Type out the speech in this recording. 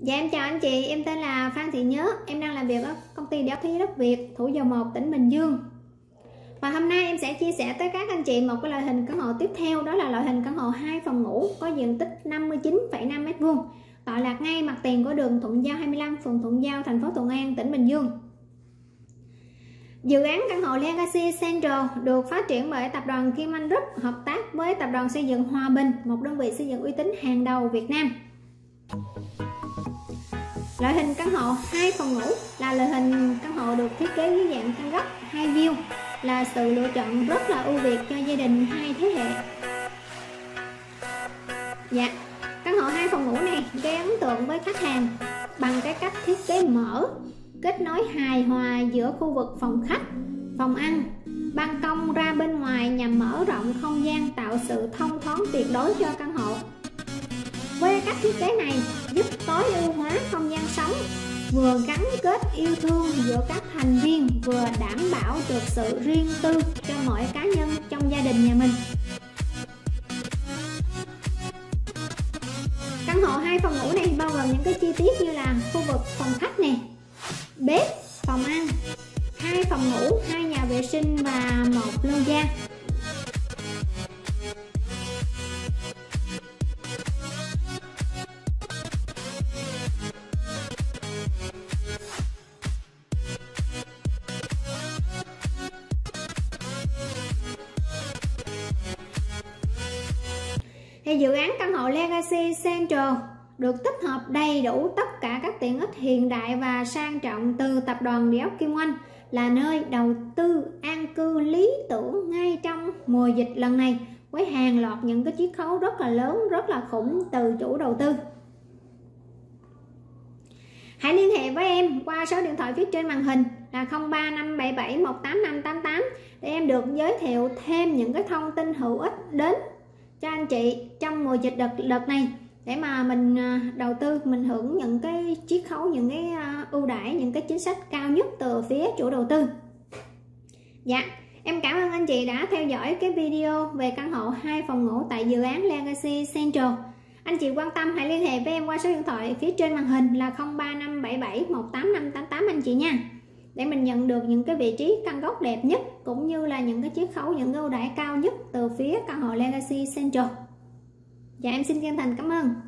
Dạ em chào anh chị, em tên là Phan Thị Nhớ, em đang làm việc ở công ty Đảo Khí Đất Việt, Thủ Dầu Một, tỉnh Bình Dương. Và hôm nay em sẽ chia sẻ tới các anh chị một cái loại hình căn hộ tiếp theo, đó là loại hình căn hộ 2 phòng ngủ có diện tích 59,5 m², tọa lạc ngay mặt tiền của đường Thuận Giao 25, phường Thuận Giao, thành phố Thuận An, tỉnh Bình Dương. Dự án căn hộ Legacy Central được phát triển bởi tập đoàn Kim Anh Group hợp tác với tập đoàn xây dựng Hòa Bình, một đơn vị xây dựng uy tín hàng đầu Việt Nam. Loại hình căn hộ 2 phòng ngủ là loại hình căn hộ được thiết kế dưới dạng căn góc 2 view, là sự lựa chọn rất là ưu việt cho gia đình 2 thế hệ. Dạ, căn hộ 2 phòng ngủ này gây ấn tượng với khách hàng bằng cái cách thiết kế mở, kết nối hài hòa giữa khu vực phòng khách, phòng ăn, ban công ra bên ngoài nhằm mở rộng không gian, tạo sự thông thoáng tuyệt đối cho căn hộ. Với cách thiết kế này giúp tối ưu hóa không gian sống, vừa gắn kết yêu thương giữa các thành viên, vừa đảm bảo được sự riêng tư cho mỗi cá nhân trong gia đình nhà mình. Căn hộ 2 phòng ngủ này bao gồm những cái chi tiết như là khu vực phòng khách nè, bếp, phòng ăn, 2 phòng ngủ, 2 nhà vệ sinh và 1 lô gia. Thì dự án căn hộ Legacy Central được tích hợp đầy đủ tất cả các tiện ích hiện đại và sang trọng từ tập đoàn Địa ốc Kim Oanh, là nơi đầu tư an cư lý tưởng ngay trong mùa dịch lần này, với hàng loạt những cái chiết khấu rất là lớn, rất là khủng từ chủ đầu tư. Hãy liên hệ với em qua số điện thoại phía trên màn hình là 0357718588 để em được giới thiệu thêm những cái thông tin hữu ích đến cho anh chị trong mùa dịch đợt này, để mà mình đầu tư, mình hưởng những cái chiết khấu, những cái ưu đãi, những cái chính sách cao nhất từ phía chủ đầu tư. Dạ, em cảm ơn anh chị đã theo dõi cái video về căn hộ 2 phòng ngủ tại dự án Legacy Central. Anh chị quan tâm hãy liên hệ với em qua số điện thoại phía trên màn hình là 0357718588 anh chị nha, để mình nhận được những cái vị trí căn góc đẹp nhất, cũng như là những cái chiết khấu, những cái ưu đãi cao nhất từ phía căn hộ Legacy Central. Dạ em xin chân thành cảm ơn.